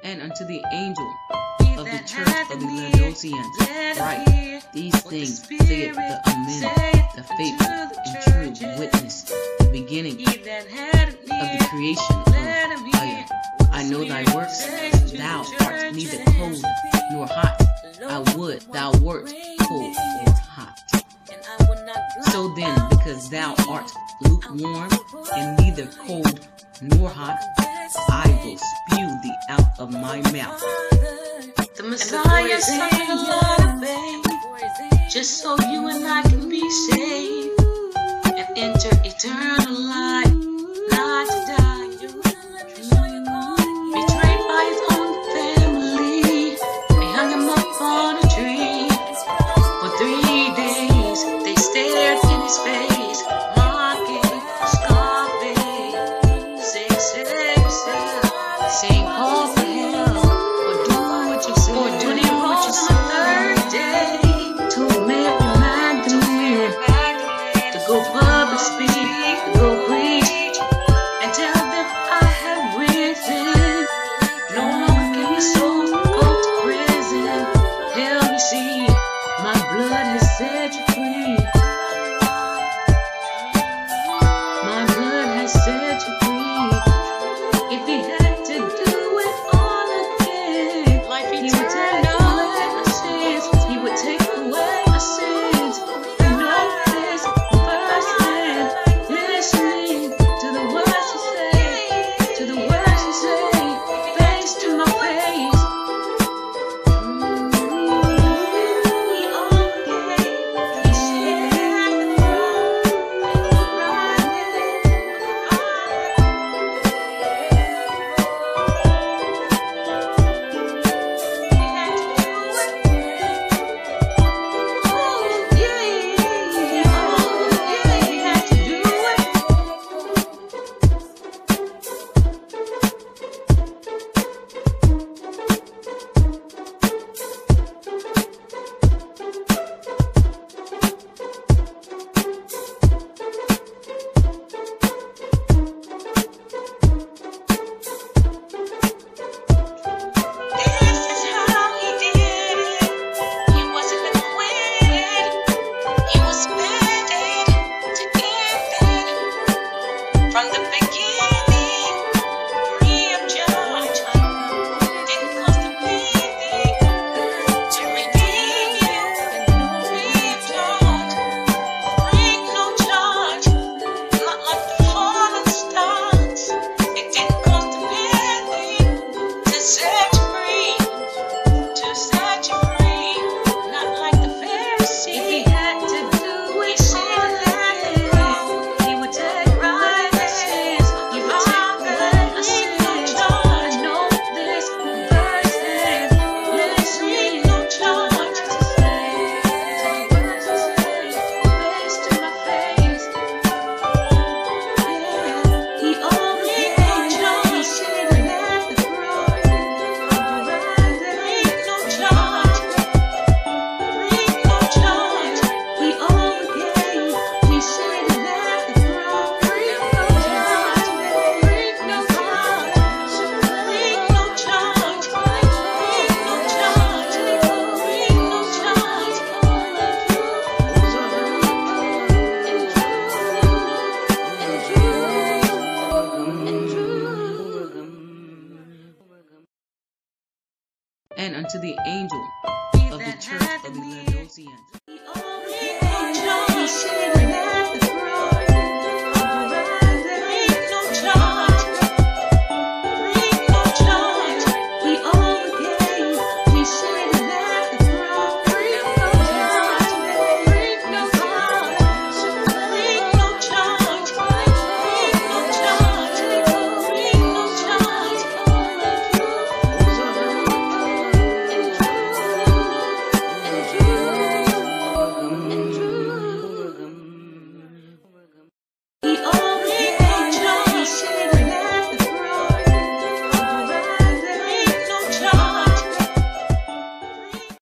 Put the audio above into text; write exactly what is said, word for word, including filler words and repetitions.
And unto the angel of the church of the Laodiceans, write, these things saith the Amen, the faithful and true witness, the beginning of the creation of fire. I know thy works, thou art neither cold nor hot. I would thou wert cold or hot. So then, because thou art lukewarm and neither cold nor hot, I will spew thee out of my mouth. The Messiah suffered a lot of pain, just so you and I can be saved and enter eternal life, not to die. Betrayed by his own family, they hung him up on a tree. For three days they stared in his face, mocking, scoffing, saying, save yourself, saying, call for help, or do what you say, or do they rose on the third day to Mary Magdalene to go public speak, to go preach, and tell them I have risen. No longer can your souls go to prison. Hell, you see, my blood has set you free. My blood has set you free. If he had to do it all again, life he would take away my sins. He would take away my sins. You know this firsthand, listening to the words he say, to the words he say, face to my face. He all gave, he said at the from the beginning, free of charge. Didn't cost a penny to redeem you. Free of charge, bring no charge. Not like the fallen stars. It didn't cost a penny to set you free, to set you free. Not like the Pharisees. If he had to do it, he would take right. And unto the angel of the church of the Laodiceans. He all gave,